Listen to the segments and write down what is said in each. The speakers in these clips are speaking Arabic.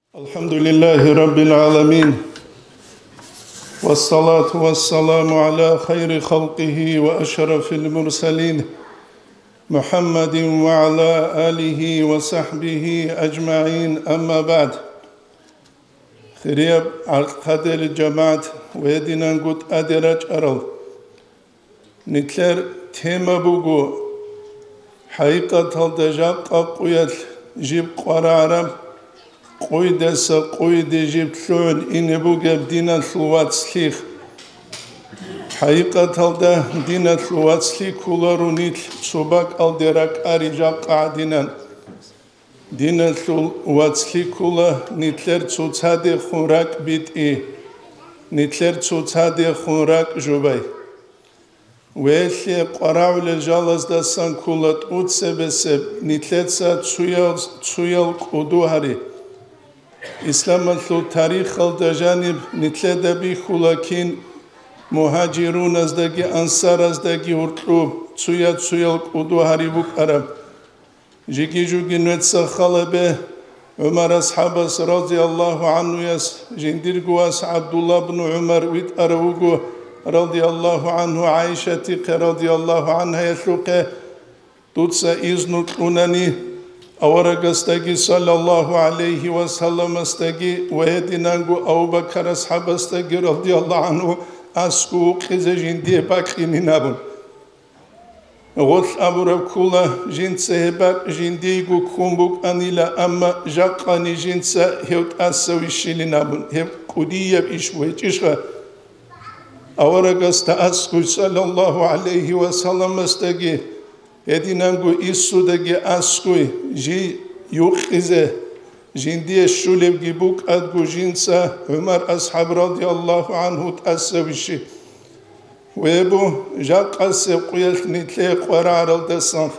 الحمد لله رب العالمين والصلاة والسلام على خير خلقه وأشرف المرسلين محمد وعلى آله وصحبه أجمعين أما بعد خريب عقد الجماعة ويدنا نقول أدرج أرل نتلر تيما بوغو حقيقة الدجاق قويت جيب قرارم قويدس قويد جيب ثلون إن بوغب دينا ثلوات سليخ حقيقة الدا دينا ثلوات سليخ كولارو نيتل صباك الدراك أريجاق قاعدنا دينا ثلوات سليخ كولا نتلر تصادي خوراك بيت نتلر تصادي خوراك جوباي ويلي قراو لجالز دستان كولات أوتسبسب نتلتسا تسويل قدوهري إسلام الثو تاريخ الدجانب نتلدا بي خلاكين مهاجرون ازدگي أنصار ازدگي هرطلوب تسويل قدوهري بوك عرب جيكي جوغي نوتسا خالبه عمر أصحابس رضي الله عنه يس جندير قواس عبد الله بن عمر ويت أروغو رضي الله عنه عائشة رضي الله عنها يثلقه تدسى إذن تلونني أورغستغي صلى الله عليه وسلم استغي وهدنانغو أبو بكر أصحاب استغي رضي الله عنه أسكو قزجين دي باقيني نابون غوث أبو ربكولا جنسه باق جنديغو كومبوك أنيلا أما جاقاني جنسه هيوت أسوي شيلي نابون هيو قدية بإشوه جيشغا أورغست أسكو صلى الله عليه وسلم استغي هدينانغو إسودغي أسكوي جي يوخيزه جندي الشولب جيبوك أدغو جنسا عمر أصحاب رضي الله عنه تأسويشي ويبو جاق السيقويل نتلي قرار الدسان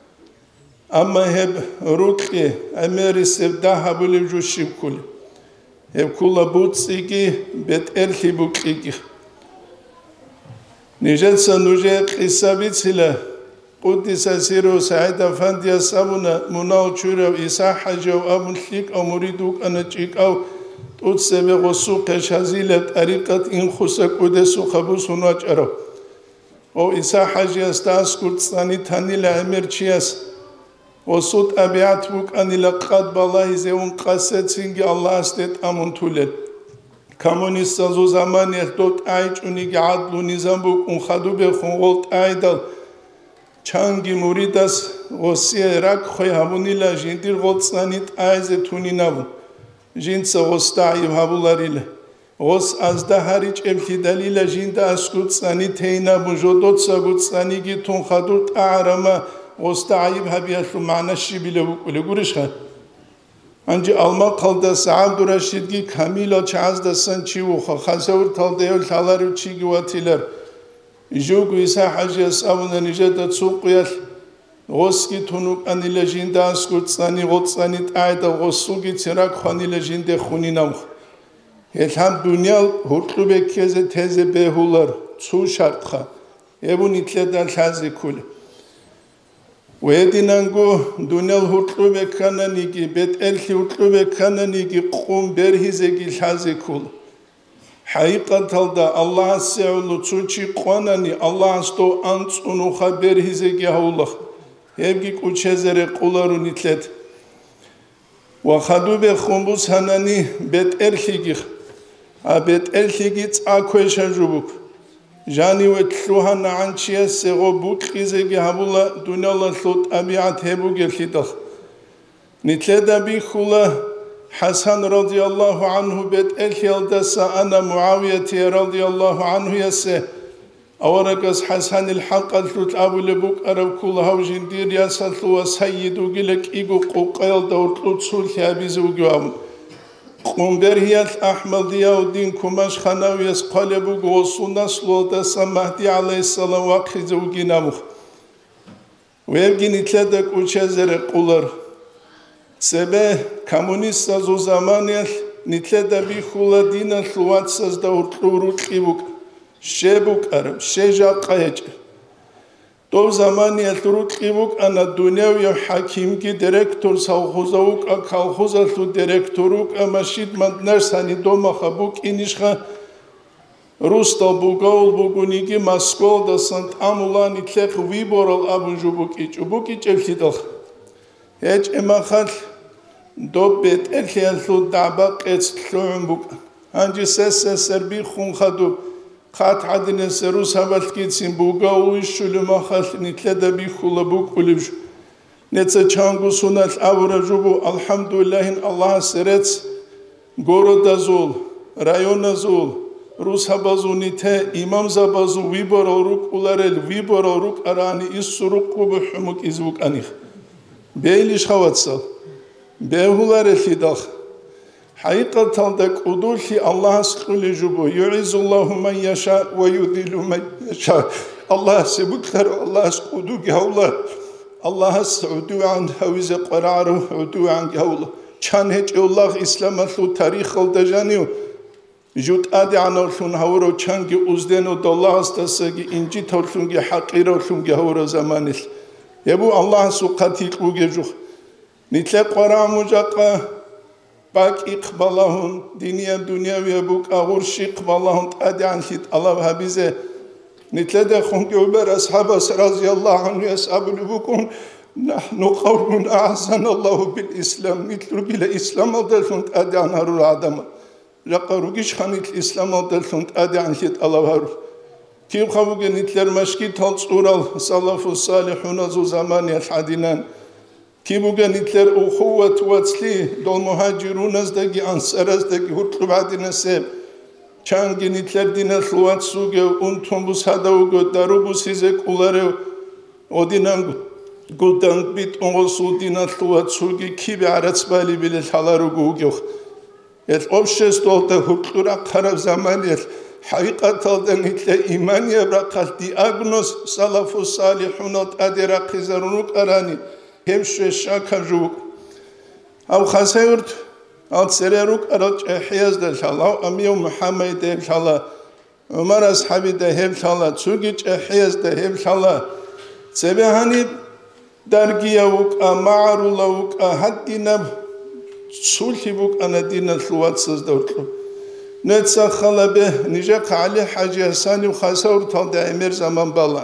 أما هب روكي أميري سبداها بوليجو شبكول هب كولا بوتسيكي بيت إرخي بوكيكي نجلسا نجي قصابي تسلا قدس سيرو سعيد أفندي سابونا مناو تشورو إسا حاجو أبن خليك أو مريدوك أنا تشيك أو تودسبه غسوق شازيلة طريقة إن خسك ودسو خبوس ونواج أرو أو إسا حاجي أستاس كردستاني تاني لأمير چياس وصوت أبيعت بوك أني لقاد بالله زيون قاسد سنجي الله استيت أمون تولد كمونيستا زو زمان يهدوت آيج ونيجي عدلو نظام بوك ونخدو بخون غلط آيدال چانگی موریداس غصی راک خوی همونی لا جندیر غصانیت آیز تونی نبود جنس غصتعیب هبولاریله غص از ده هریچ ابکی دلیل جند اسکوت سانی تینا بجودت سگوت سانی گی تون خدوت اعرما غصتعیب هبیاشو معنیشی بیله بکوله گورش خد انجی alma qalda Abdul Rashidgi Kamila çazdasan çivuxa xasavur taldayol talaru çigivatiler Jogu isa hajas avuna nijada tsuqyal Roski tunuk anila jinda skutsani rotsani ayda rosugi tsirak khanila jinde khuninam Elham dunyal hurtlube keze teze behular tsu shartxa Ebu nitledan khazikul ويدينانغو دونيل هوتلوبه كانانيغي بيت الخي هوتلوبه كانانيغي قوم برهيزغي حازيكول حقيقة تلدا الله سيولو تشوشي قواناني الله استو انصونو خبرهيزغي هولخ هبغي كوچزره قولارو نيتلت وخدو بخومبوس هناني بيت الخيغي بيت الخيغي تاكويشا جوبوك جاني وتلوهان عنشيا سيغو بوك خيزيغي هبولا دونيالا ثوت أبيعت هبوغي الخيطخ نتلدا بيخولا حسن رضي الله عنه بيت الخيال دسا أنا معاوية رضي الله عنه يسي أورقس حسن الحق الثوت أبو لبوك أرب كولا هاو جندير ياسلتو وسيدو غلق إيغو قوقيل دورتلو تسول ثيابيزو غوامن قنبرهيات أحمد ضياء الدين كماش خناويس قلبو غوصونا سلوتا سمهدي عليه السلام وقخزو جنامخ ويبقي نتلدك وشازر قولر سبه كمونيستا زو زمانيل نتلدا بيخولا دينا ثلوات سازدا ورطلو رطلبوك شبوك أرم شجا قايج تو زمانی التروقی بوک انا دنیا و حکیم کی دایرکتور سالخوزاوک اکالخوزالتو دایرکتوروک اماشید من نرسانی دوما خبوک اینیشخا روستا بوگاول بوگونیگی مسکول دا سنت امولانی تلخ ویبورال ابونجو بوکی چلتیدخ هیچ اماخال دو بیت الهیالتو دعباق اتسلوعن بوک هنجی سربی خون خدو خات عدن سروس هبالت كيتسين بوغا ويشو لما خالت نتلدا بيخولا بوك ولبش نتسا چانگو سونات اورا جوبو الحمد لله الله سرت غورو دازول رايون زول روس هبازو نتا امام زبازو ويبورا روك اولارل ويبورا روك اراني اسروق وبحمك ازوك انيخ بيليش خواتسال بيهولار الفداخ حقيقة تلدك أدولي الله سقولي جبو يعز الله من يشاء ويذل من يشاء الله سبكر الله سقودو جهولا الله سعودو عن هويز قرارو عدو عن جهولا كان هيك الله إسلام ثو تاريخ الدجانيو جود آدي عن الثون هورو كان جي أزدينو الله استسجي إنجي تلثون جي حقيرو ثون جهورو زمانه يبو الله سقاتيك وجهو نتلق قرآن مجاقا باك إقبالهم دنيا دنيا ويبوك أغرش إقبالهم تأدي عن شيء الله هبيزه نتلدى خونك عبر أصحاب رضي الله عنه يسأب لبكم نحن قوم أعزنا الله بالإسلام نتلو بلا إسلام أدلتون تأدي عن هرو العدم رقاروكيش خانيت الإسلام أدلتون تأدي عن شيء الله هرو كيف خبوك نتلر مشكي تنصورال صلاف الصالحون ذو زمان الحدينان كيبوغا نتلر أخوة واتسلي دول مهاجرون ازدقي أنصار ازدقي هرطلو بعدين السيب چانگي نتلر دين الثوات سوغي انتون بس هداوغو دارو بس هزك أولاريو ودينان قدان بيت انغسو دين الثوات سوغي كيبي عرص بالي بلي الحلارو غوغيوخ الأبشس دولتا هرطلو راقارب زماني حقيقة تلدا نتلر إيمانيا براقال دياغنوس صلاف الصالحون ادي راقي زرونوك أراني همشي شاكا جوك أو خسيرت أو تسريروك أرد إحياز دل الله أميو محمد دل الله عمر أصحابي دل الله تسوكي إحياز دل الله سبحاني درجيوك معرولوك هدينا سولتي بوك أنا دينا ثلوات سزدوتلو نتسخل به نجاك علي حاجة ساني وخسيرت هل دائمير زمان بالله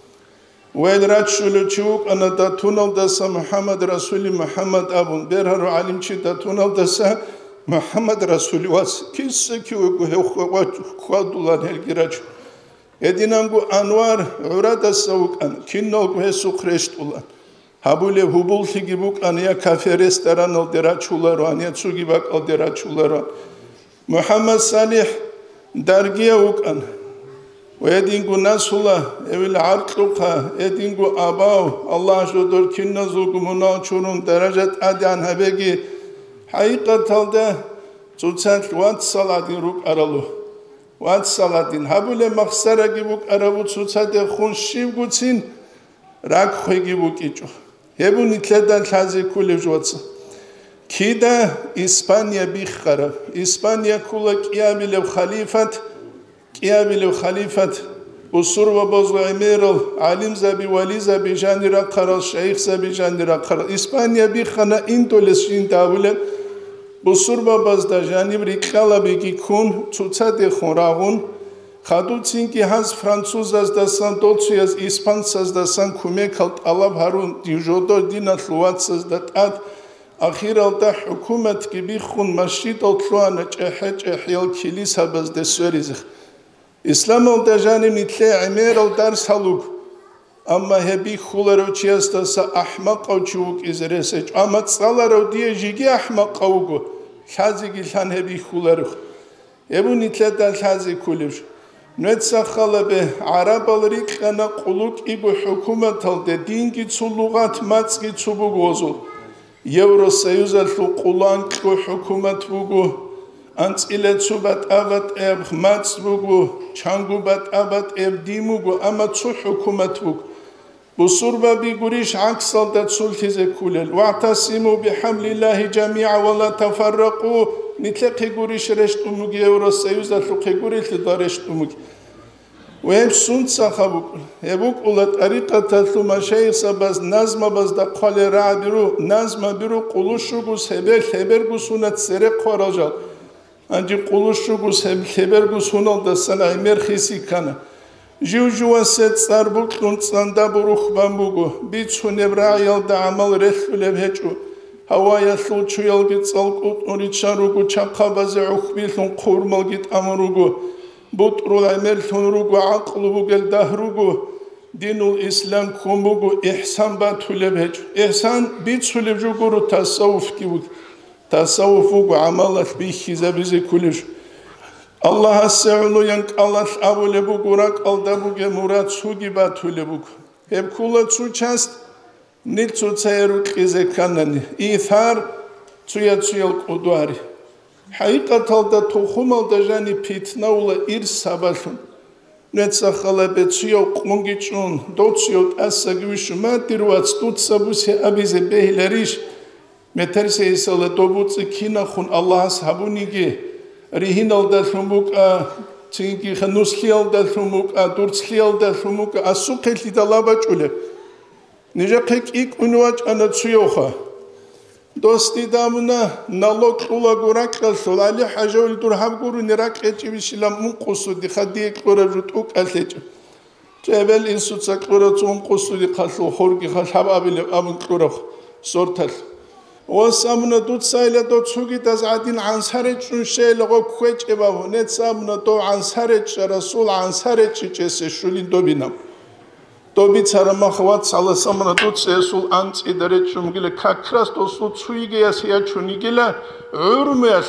ويلرات شلوچوك أنا داتونال دسا محمد رسول محمد أبون بيرهرو علم چي داتونال دسا محمد رسول واس كيسا كيوكو خوادولان هلگيراچو ادينانگو أنوار عرا دساوك أنا كينوكو هسو خرشتولان هبولي هبول تيگيبوك أنا يا كافرستران الدراچولارو أنا يا تسوگي باك الدراچولارو محمد صالح درگيوك أنا ويدينغو ناسولا اول عرقلوقا يدينغو اباو الله جودور كينازوغو مناچورون درجات ادان هبگي حقيقة تلدا تولسان وات صلادين روك ارالو وات صلادين هبولي مخسرة جيبوك ارابو تولسان خون شيبگوتين راك خوي جيبوك ايجو هبو نتلدان تازي كولي جواتسا كيدا إسبانيا بيخرا إسبانيا كولا كيابي خليفة كيابي خليفة أسر وبازو عميرل علم زبي ولي زبي جاني رقرال شيخ زبي جاني رقرال إسبانيا بيخنا إندولسين دولة أسر وباز دا جاني بريكالا بيكي كون تسادي خون راغون خادو تينكي هاز فرانسوز از دستان دوتسو از إسپانس از دستان كوميكالت ألاب هارون ديجودور دينا ثلوات سزدت آد أخير الدا حكومة كي بيخون مشيد التلوانا جحج احيال كيليس هباز دي سوريزخ إسلام الدجاني نتلي عمير الدرس هلوك أما هبي خولارو چيستاسا أحمق أو چوك إزرسج أما تصالارو دي جيجي أحمق أوغو خازي گلان هبي خولارو هبو نتلي دال خازي كولوش نتسخل به عرب الريق أنا قلوك إبو حكومة الدى دينكي تسلوغات ماتسكي تسبوغ وزول يورو سيوزالتو قلانك حكومة بوغو أنت إلى تسوبات أبات إب ماتس بوغو چانگو بات أبات إب ديموغو أما تسو حكومة بوغ بصوربا بيقوريش عكس الدى تسلتزي كولل واعتصموا بحمل الله جميعا ولا تفرقوا نتلقي قوريش رشت أموغي يورو سيوزالتو قي قوريل تدارشت أموغي ويبسون سخابوك يبوك ولا طريقة ثم شيء سبز نظم بس دقال رابرو نظم برو قلوشوغوس هبرغوس هنات سرق خرجال أنجي قلوشوغوس هبرغوس هنال دستان عمر خيسي كان جيو جوا سيد ساربوك لنصاندا بروخ بامبوغو بيتسو نبراعيال دا عمل رثو لبهجو هوايا ثلوچو يلغيت سالقوت نوريتشاروغو چاقا بازي عخبيلون قورمالغيت أمروغو بطرول عمل ثنروغو عقلوغو الدهروغو دين الإسلام كومبوغو إحسان باتو لبهجو إحسان بيتسو لبجوغو تصوف كيوغ تصوفوغو عمالات بيخيزا بيزي كوليش الله السعلو ينك الله أبو لبوغو راك الدبوغ مراد سوغي باتو لبوغ هب كولا تسو چاست نيتسو تسيرو قيزي كانني إيثار تسويا تسويا القدواري حقيقة الدا تخومال دا جاني بيتنا ولا إرس سابالون نتساخلا بتسيو قمونجيشون دوتسيو تأساقويشو ما تيروات ستوت سابوسي أبيزي بيهلاريش مترسي إسالة دوبوتسي كينا خون الله سابونيجي ريهينال دا ثموك تينكي خنوسليال دا ثموك دورتسليال دا ثموك أسوقيل دا لاباجولي نجا قيك إيك أنواج أنا تسيوخا دوستي دامنا نالوك أولا غوراك خلصول علي حاجة ولدور حبقورو نراك إيجي بشيلا منقصو دي خديك لورا جوتوك ألتيجي جابل إنسو تساك لورا تون قصو دي خلصو خوركي خلص حب أبيلي أبن لورا سورتال وسامنا دوت سايلة دوت سوكي تزعدين عن سارج شنشي لغو كويج إبابو نت سامنا دو عن سارج رسول عن سارج جيسي شولين دو بينام دوبي تسارما خوات سالة سامنا دوت سيسول أنت إدارة شمجيلة كاكراس دوسو تسويجي يسيا چونيجيلة عرميس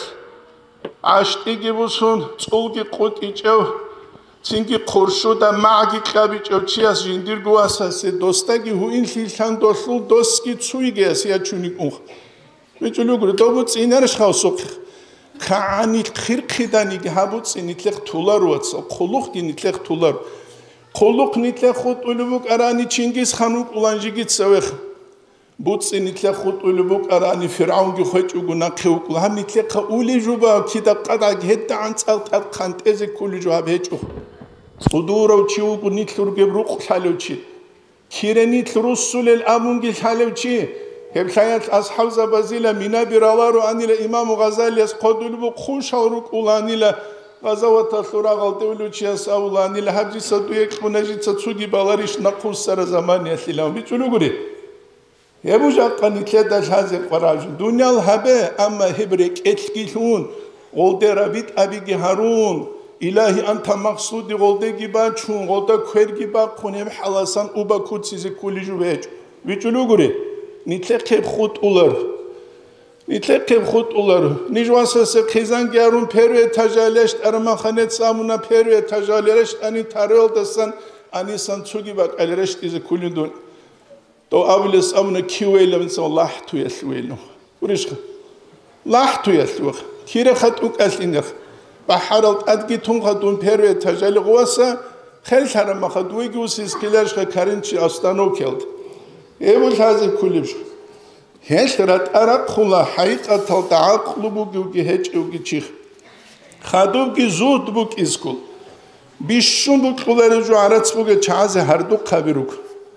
عشت إيجي بوسون تولجي قوت إيجاو تينكي قرشو دا معاكي كلابي جو چياس جندير گواسا سي دوستاكي هو إن خيلتان دوسلو دوسكي تسويجي يسيا چونيج أونخ بيجولوغرو دوبوت إنارش خاوسوك كعاني خيرقي داني هابوت إنتلق تولار واتسا قلوخ إنتلق تولار قلوق نتلق خود أولوك أراني چينجيز خانوك أولانجيجيت سويخ بوتس نتلق خود أولوك أراني فرعون جي خوش أغنى قيوك لهم نتلق أولي جوبا كده قدق هدا عن سالتاب خانت إزي كل جواب هيجوخ صدورة وچيوك نتلور جبروق حالوچي كيرا نتلور السول الأمون جي حالوچي هب حياة أصحاب زبازيلا منا برالارو أنيلا إمام غزالي أسقود أولوك خوش أوروك أولانيلا غزوات الثورة غلطولو چياس أولاني لحبجي صدويك مناجي تسوغي بالاريش نقوص سر زمان يثلام بيچولو غري يبو جاقا نتلاد الحازق وراجو دنيا الحبه أما هبرك اتلقيتون غلده ربيت أبيگي هارون إلهي أنت مقصودي غلده جيبا چون غلده كوير جيبا قنهم حلاسان أوبا كودسيزي كولي جو بيچو بيچولو غري نتلقيب خود أولار نتلقيب خود أولار نجواسا سقيزان جارون پيروه تجالشت أرمان خانت سامونا پيروه تجالشت أني تاريل دستان أني سانتوغي باك ألرشت إذا كلين دون تو أولي سامونا كيويلا من سام لاحتو يسلويلو ورشخ لاحتو يسلوخ كيرا خطوك أسلينخ بحرالت أدقي تونخ دون پيروه تجالي غواسا خيل حرما خدوي جوسيس كيلاشخ كارنشي أستانو كيلد إيبول هذا كله بشو هشترات أرق خلا حقيقة تعقل بوجي هج وجي شيخ خادوب جي زود بوك إسكول بيشون بوك خلا رجو عرض بوك چاز هردو قبروك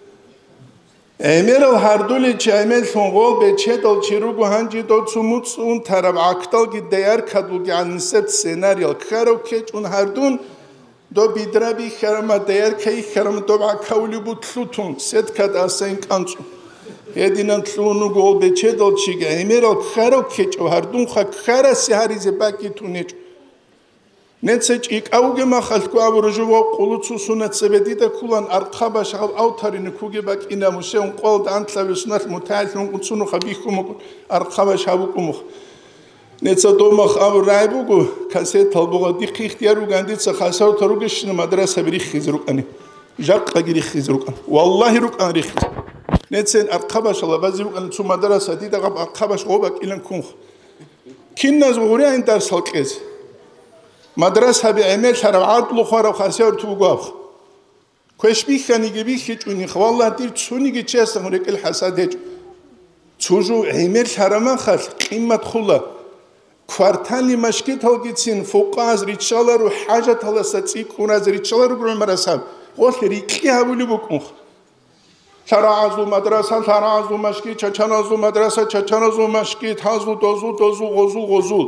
أمير الهردو لجامل ثنقول بچهدل چيروغو هنجي دو تسموت سون تراب عقدال جي ديار كدو جي عن نسبت سيناريو خارو كيج اون هردون دو بيدرابي خرما ديار كي خرم دو بعكاولي بوتلوتون سيد كد أسين كانتو هدينا تلونو قول بچهدل چيگه أمير الخارو كيج و هردون خارا سيهاري زباكي تونيج نتسج إيك أوجي ما خلقو أبو رجوع قلوتسو سنة سبديدا كلان أرقابا شغل أوتارين كوجي باك إنا مشيون قول دانت لبسنات متعلم قلتسونو خبيكم أرقابا شابوكم نتسا دومخ أبو رايبوكو كاسي طلبوغا ديقي اختيارو غانديت سخاساو تروغش مدرسة بريخ خيزروك أني جاق غيري خيزروك أني والله روك أن ريخ نتسين أرقابا شغل بازيروك أن تو مدرسة ديدا غاب أرقابا شغوبك إلان كونخ كينا زغوري عين درس القيز مدرسة بعمل شرب عطلو خارو خاسير توقف كوش بيخاني جبيخ يجوني والله دير تسوني جيسا هناك الحساد يجو تجو عمل شرما خاص قيمة خلا كوارتالي مشكيت هالجيتين فوقاز ريتشالر وحاجة هالستي كوناز ريتشالر برمرسام قلت ريكيها بولي بكم شرعزو مدرسة شرعزو مشكيت شچانازو مدرسة شچانازو مشكيت هازو دوزو غزو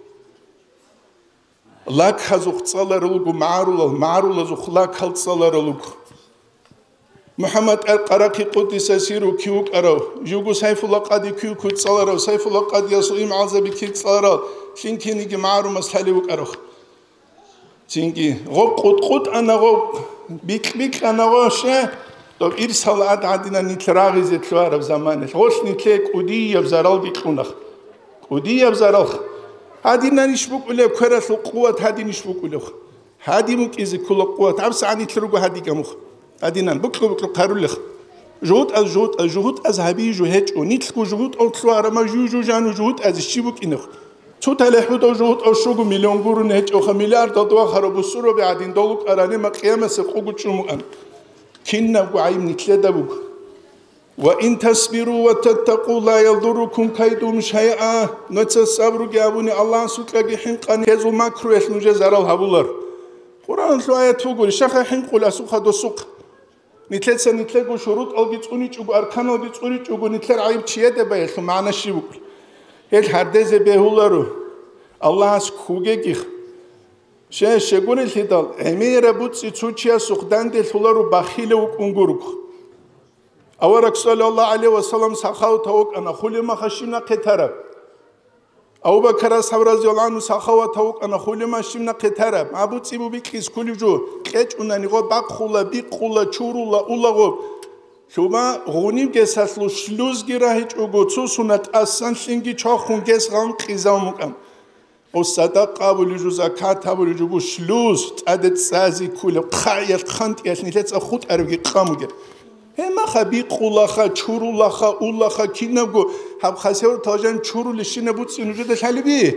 لاك هزو خصالرلوغو معرولزو خلاك هالصالرلوغ محمد القراقي قدس سيرو كيوك أرو جوجو سيف الله قادي كيوك تصالرو سيف الله قادي يسوي معذب كي تصالرو شينكيني جمعارو مسحليوك أرو شينكي غب قد أنا غب بيك أنا غوشة طب إرسال عدنا نتراغي زتلوار بزمانه غوش نتلك قدية بزرال بيكونخ قدية بزرال هادي نشبك ولا كرس القوة هادي نشبك ولا هادي ممكن إذا كل قوة عبس عني تلرجو هادي كمخ هادينا بكرو قارولخ جهود از هبي جهج ونيتلكو جهود او تلوار ما جوجو جانو جهود از الشيبك إنخ تو تلحود او جهود او شوغو مليون غورو نهج او مليار دوا خرابو سورو بعدين دولك أراني ما قيامة سقوقو تشمو أن كنا وعيم نتلدبوك وإن تصبروا وتتقوا لا يضركم كيدهم شيئا نتصبروا جابوني الله سوتلاقي حنقان هزو ماكرو يسنوجه زرال هبولار قرآن لو آيات تقول شخص حنقو لسوق هدو سوق نتلقوا شروط ألقي تقولي تقول أركان ألقي تقولي تقول نتلقى عيب تشيه دبا يخلو معنا الشيبوك هل هردز بهولارو الله سكوجيك شغل الهدال أمير بوتسي تشوشيا سقدان دلهولارو بخيله وكونغوروك أورك صلى الله عليه وسلم سخاو توك أنا خولي ما خشينا قترب أو بكرة صبر رضي الله عنه سخاو توك أنا خولي ما خشينا قترب أبو تسيبو بيكيس كل جو كيش أنني غو بقولا بيقولا چورولا أولا غو شوما غونيم جساسلو شلوز جراهيج أوغو تسونات أسان شنجي چاخون جس غان قيزاو مكان أو صدقة بولجو زكاة بولجو بو شلوز تعدد سازي كله خايل خانت يشني لتس أخوت أربي قاموجه هما خبي قولا خا چورو لخا اولا خا كينغو هب خسيور تاجن چورو لشينه بود سنوجه دشالبي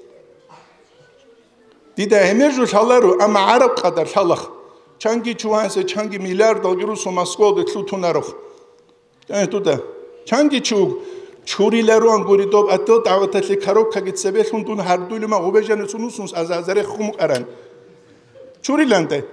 ديدا هميرجو شالارو اما عرب قدر شالخ چانگي چوانسه چانگي ميليار دالگرو سوماسكو دتلوتونارخ يعني تودا چانگي چوگ چوريلارو انگوري دوب اتو دعوتتلي كاروكا گيتسبيلون دون هر دوله ما وبجن سونوسونس از ازر خم قرن چوريلانده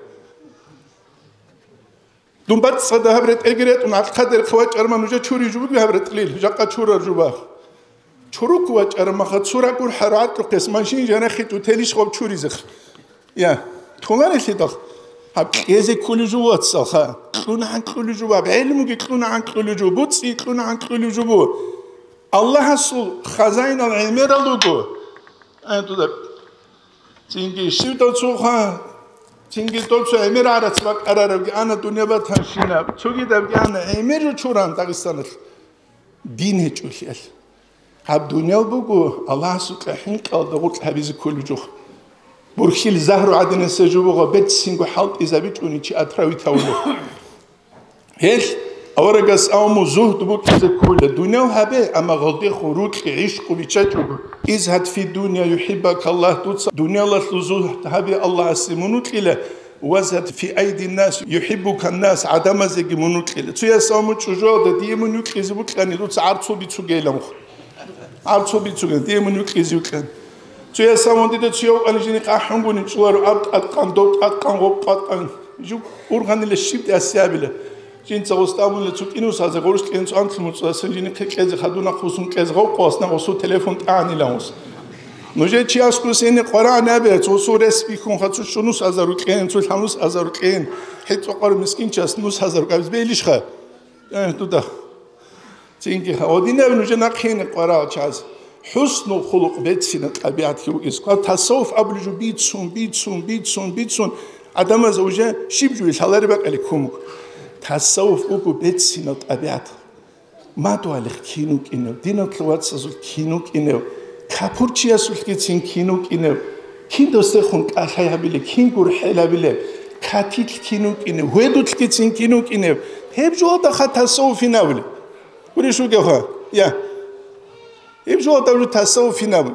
دنبات صدا هبرت اجرت ونعقد الخواج ارمانوجا چوري جوب هبرت قليل جاقا چورا جوبا چورو كواج ارما خد صورا كور حرات رو قسمانشين جانا خيت وتليش خوب چوري زخ يا تونار الهدخ هب يزي كل جوات صخا كلون عن كل جوبا بعلمو كلون عن كل جوبو تسي كلون عن كل جوبو الله حسول خزائن العلمير اللوغو انتو ده تنجي شيوتا تسوخا تنجي توبسو امير عرص باق اراربگي انا دنيا باتنشينا چوگي دبگي انا امير رو چوران داغستانل دين هچوليال هب دنيا بوغو الله سوق حين قال دغوت حبيز كل جوخ برخيل زهر عدن سجوبو بيت سينغو حلط ازابيت اونيچي اتراوي تاولو هل اورغاس اومو زهد بوكز كل دنيا هبه اما غلطي خروج عشق بيچچو ازهد في الدنيا يحبك الله توص دنيا الله زهد هبه الله اسمنوت الى وزهد في ايدي الناس يحبك الناس عدم زغ منوت الى تو يسامو چجو دي منوت كيزبو كاني توص عرصو بيچو گيلم عرصو بيچو دي منوت كيزو كان تو يسامو دي تشيو انجيني قحنغوني چوار ابط اتقان دوت اتقان غوب اتقان جو اورغان لشيبت اسيابله جنس غستامون لتوكينوس هذا غورس كينس أنتموس سنجيني كذا خدونا خصوصا كذا غوقاسنا وصو تلفون تاني لاموس نوجه چی اسکوسینی قرآن نبی تو سورس بیکن خاطر شنوس هزارو کن تو هموس هزارو کن حتی قرآن مسکین چست نوس هزارو کابز بیلیش خا تو ده تینگی خودی نبی نوجه نقین قرآن چاز حسن و خلق بتسین طبیعت که اسکال تصوف ابلجو بیتسون آدم از اوجه شیب جویش حالی بق علیکم تصوف اوکو بتسین طبیعت ما تو علیک کینوک اینو دینات لوات سازول کینوک اینو کپورچی اسول که تین کینوک اینو کین دوسته خون کاشای بیله کین گور حیلا بیله کاتیل کینوک اینو هودوت که تین کینوک اینو هب جو دخل تصوفی نبوله ولی شو که خوا یا هب جو دارو تصوفی نبود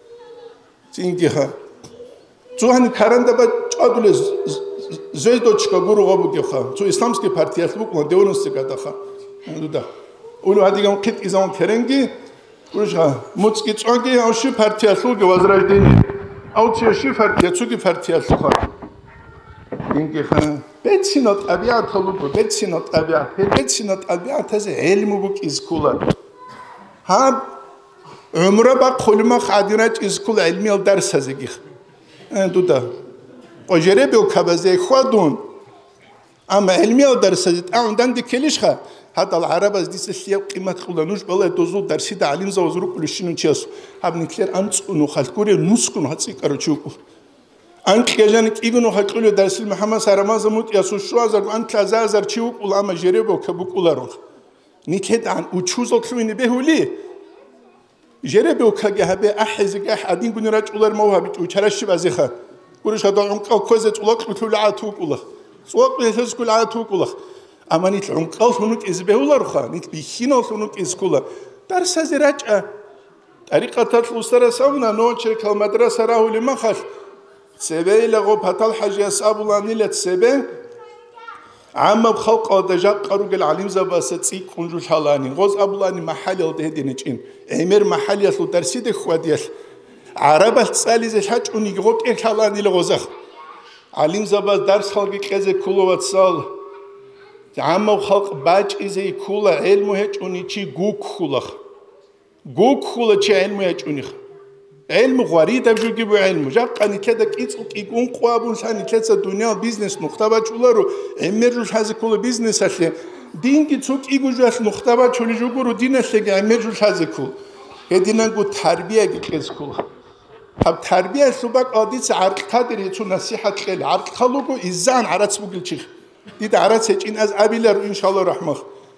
تین که خوا تو هنی کارنده با چادوله زیدوچکا گورو غابو که خوا تو اسلامسکی پارتیات بکن دیونستی که دخل دودا اولو هدیگم قط ایزان کرنگی Ужа, муцки цоги ауши партия слуги возрождение. Аучи партия цуги партия слуха. Инги хан бетсинот абиат халубу бетсинот абиат тазе эльмубук изкула. Ха умраба колма хадинач изкула эльмил дарсазиги. Туда. Ожеребе кабазе хвадун. Ама эльмил дарсазит аундан дикелишха. هذا العرب از دیس سیاب قیمت خودنوش بالا دوزو درسی تعلیم زوزرو کلشینو چیست هم نکلر انت اونو خالکوری نوس کن هستی کارو چوکو انک یجانک ایگونو خالکوری درسی محمد سرماز موت یا سوشو ازر انت لازر چیوک اول اما جریبو کبوک اولارون نیکت عن اوچوزو کلوینی بهولی جریبو کگه به احزگه حدین گونی راج اولار موهابیت اوچراشی بازیخه گروش هدا عمق کوزت اولاد کلول عاتوک اولا سوق بهتز کل عاتوک اولا اما نیت عمقال خونک از بهولار خا نیت بیخینال خونک از کولا در سازراج طریقه تطلوستر سامنا نوچه کل مدرسه راهولی مخال سبه لغو بطل حاجی اسابولانی لت سبه عام بخلق آدجاق قروق العلیم زباست سی کنجوش حالانی غوز ابولانی محلی الده دینچین امیر محلی اصل درسید خوادیش عرب سالیز حج اونی غوت حالانی لغوزخ علیم زباست درس خلقی کزه کلوات سال عام خلق باج إزاي كولا علمه هج ونيشي جوك خولا شيء علمه هج ونيخ علم غريب تبجو جيبو علم جاب قاني كذا كيس وكيكون قوابون ساني كذا الدنيا بيزنس مختبر شولارو عمرجوش هذا كله بيزنس أصله دين كتوك إيجوجاس مختبر شولي جوكورو دين أصله عمرجوش هذا كل هدينا نقول تربية كيس كله هب تربية سباق عادي عرق تدري شو نصيحة خيل عرق خلوكو إزان عرض سبوكل شيء دید عرض این از ابیلر ان شاء الله رحمه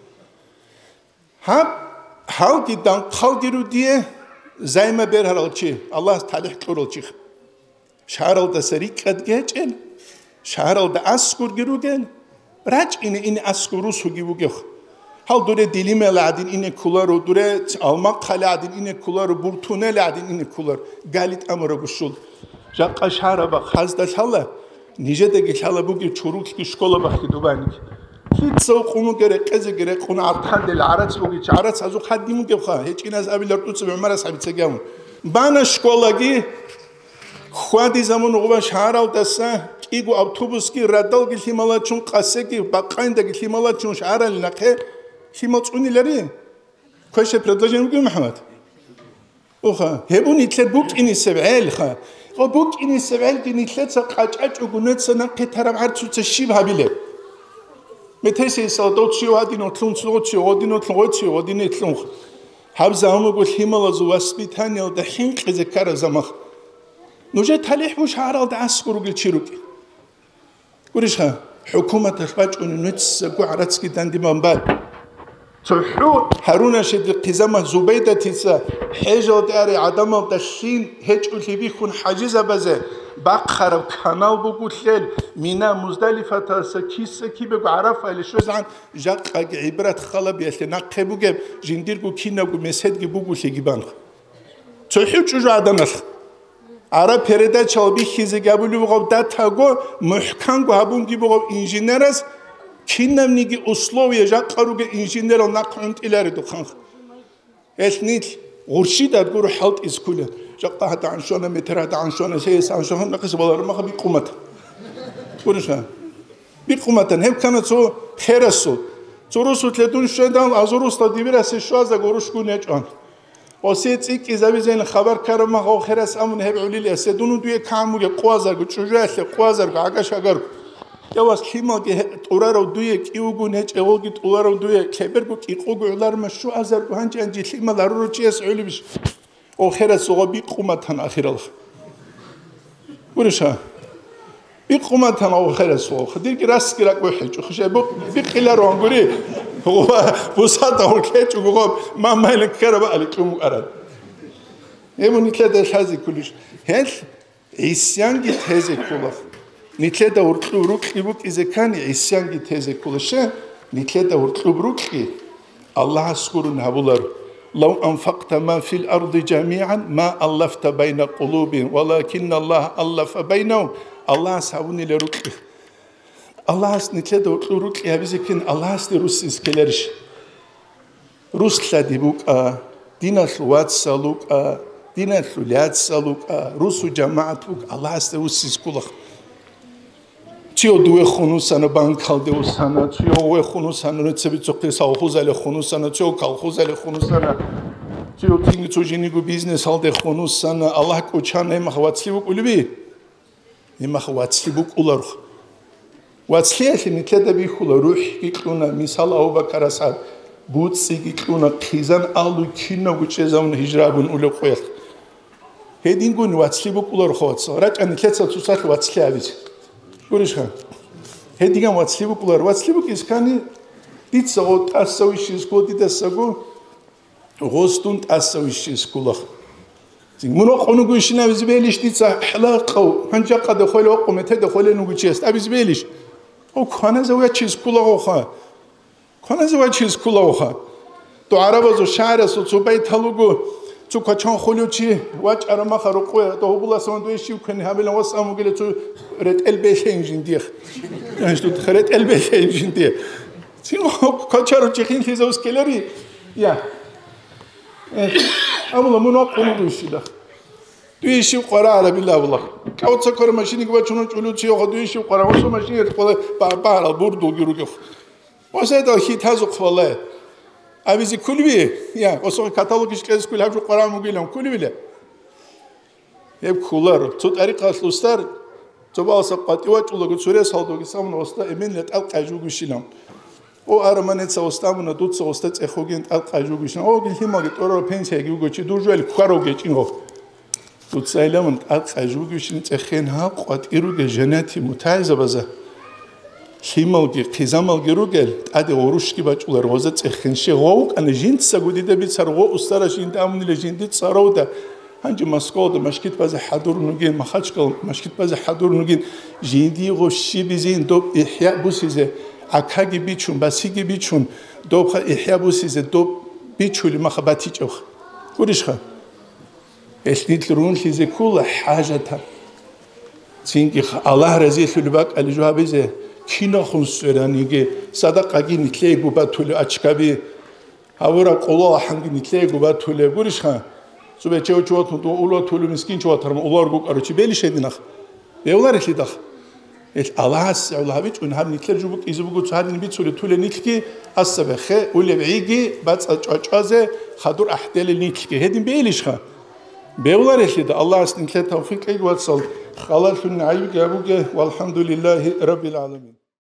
هم هاو دیدن خالدی رو دیه زایما بر هرال چی الله تعالی کرول چی شهرال دسری کد گچن شهرال د اسکور گروگن راج این اسکورو سوگی بوگخ هاو دوره دیلی ملادین این کولارو دوره almak خالادین این کولارو برتونه لادین این کولار galit amara گشول جاق شهر با خازدش حالا نیجه دیگه حالا بگی چروک کی شکل باختی دوبانی هیچ سوق اونو گره قزه گره اون عطخان دل عرض بگی عرض ازو خدی مو گفخه هیچ این از ابیلر تو سب عمر صاحب تگم بان شکلاگی خودی زمان او شهر او دسته ایگو اتوبوس کی ردال کی هیمالا چون قصه کی باقاین دیگه هیمالا چون شهر لنقه هیمات اونیلری کوشه پرداجن میگم محمد اوخه هبونی تر بوک اینی سبعل خه وبوك إني سبعين دني ثلاثة قاعد وقلنا سنة كترم عرض تشيب هبيله متى صادوت شيء وهادي نطلون صوت شيء وهادي نطلون شيء وهادي نطلون حبز هم يقول حمل زواسبي ثاني ودحين كذكر زمخ نوجد تليح مش عارض عسكر وقل شيروك وريشها حكومة الخارج وننتس قو عرض كده عندي منبال تحو هارونا شد القزامة زبيدة تيسا حاجة داري عدم الدشين هج اللي بيكون حاجزة بزه بقرب كانال بقول ليل مينا مزدلفة تاسا كيسا كي بقو عرفة اللي شوز عن جاق عبرة خلب يسلي نقه بقب جندير قو كينا قو مسهد بقو شيقبان تحو تشوجو عدم عرب پرده چالبی خیزه قبولی بقب داد تاقو محکم قو هبون گی بقب انجینرز کینم نیگی اسلویه جا قروگه انجینر و نقوند ایلاری دو خانخ اسنیت غرشی داد گرو حالت اسکوله جا قهد عنشانه مترهد عنشانه سیس عنشانه نقص بالار مخا بی قومت گروشن بی قومتن هم کنه تو خیر سو تو روسو تلدون شدن از روس تا دیبیر از شواز گروش گونه جان واسيت إيك إذا بيزين خبر كرم أو خيرس أمون هب عليل يسدونو دوي كامو قوازر قشجاش قوازر عجاش أجر يواس خيما تورارو دوي كيوجو نج أوجي تورارو دوي كبر بو كيقوجو علار مشو أزر بهانج أنجي خيما لارو تيس علي بيش أو خيرس هو بيقومتان آخر الله ورشة بيقومتان أو خيرس هو خدير كراس كراك وحج وخشة بيقيلارو عنقولي هو بوساطة والكيتش وقوم ما مايلك كربا عليك يوم أراد يمون نتلاقي هذا كلش هل عيسيان جت هذا كله نتلاقي ورطلو روكي بوك إذا كان عيسيان جت هذا كلش نتلاقي ورطلو روكي الله أذكرون هبولر لو أنفقت ما في الأرض جميعا ما ألفت بين قلوبهم ولكن الله ألف بينهم الله سعوني لروكي الله است نتلاد ورطلو يا بيزكين الله است روس إسكالرش روس لدي بوك دينالو وات سالوكا دينالو لات سالوكا روسو جماعتوك الله استوسيس كولخ تيو دوي خونوسانا بانكال ديوسانا تيو وي خونوسانا نتسبيتوكي سالخوزالي خونوسانا تيو كالخوزالي خونوسانا تيو تيني توجينيغو بيزنس هالدي خونوسانا الله كوچان ايمخ واتسليبوك أولبي ايمخ واتسليبوك أولارخ واتسليالي نتلدا بيخولا روح كيكلونا مثال أو بكراساد بوتسي كيكلونا خيزان آلو كينا وچيزاون هجرابون أولو خويل هيدينغون واتسليبوك أولارخ واتسا راج أن نتلتا توساك واتسليابيز Gurishka, hedigam watslibukular, watslibuki iskani ditsa ot asawishis ko ditasago gostun asawishis kulakh. Zing muno khonu gushina bizbelish ditsa halaqo hanjaqa de kholo qomete de kholo nuguchest abizbelish. O khana zawa chiz kulakho kha. Khana zawa chiz kulakho kha. To arabazo shahra so tsubay talugo تو کچان خلوچی واج ارما خروقه تو بولا ساندویشی کنی همین واسه اموگله تو رت البشه اینجین دیخ یعنی تو خرت البشه اینجین دیخ سینو کچارو چخین خیزوس کلری یا امولا منو کنو دوشیده دویشی قرا عربی لا والله کاوتسا کار ماشینی که بچونو چلوچی آخه دویشی قرا واسه ماشینی ارتقال بار برد دوگیرو گف واسه داخی تازو خواله أبيزي كلبي يا وصل كتالوجيش كذا كل هذا القرآن مقيلهم كلبي له يب كولار تود أريق أصلوستار تبغى سقط يواجه الله قد سوريا صادق يسامون وستا إمين لتألق أجوج يشيلهم أو أرمانة سوستام وندود سوستات أخوين تألق أجوج يشيلهم أو قل هما قد أورا بينس يجيو قد شيء دوجو الكارو قد إنه تود سايلهم تألق أجوج يشيلهم تأخينها قد إيروج جناتي متعزة بزه خيمالجي قيزامالجي روجل أدي وروشكي بتقول روزت إخنشي غوك أنا جنت سجودي ده بيتصروا أسترا جنت أمني لجنت تصروا ده هنجي مسكود مشكلة بز حضور نجين ما خدش كلام مشكلة بز حضور نجين جندي غشي بزين دوب إحياء بوسيزه عكاجي بيشون بسيجي بيشون دوب خ إحياء بوسيزه دوب بيشولي ما خباتي جوخ كوريش خا إشنيت لرون ليزه كل حاجة تا تيجي الله رزق لباك الجوابيزه كينا خنسرانيجي صدقاجي نتلاقي باتولي أشكابي هورا قلا حنجي نتلاقي باتولي بوريش خان سو بتشو تشوت تو أولا تولي مسكين تشوت ترى أولار جوك أروتشي بيلي شيء دينخ بيولار إيش دخ الله هس الله بيت ونهاب نتلاقي جوك إذا بقول تهاد نبيت سولي تولي نتلاقي السبخ ولا بعيجي بس أجازة خدور أحتال نتلاقي هدين بيليش خان بيولار إيش ده الله هس نتلاقي توفيق أي وصل خلاص النعيم جابوك والحمد لله رب العالمين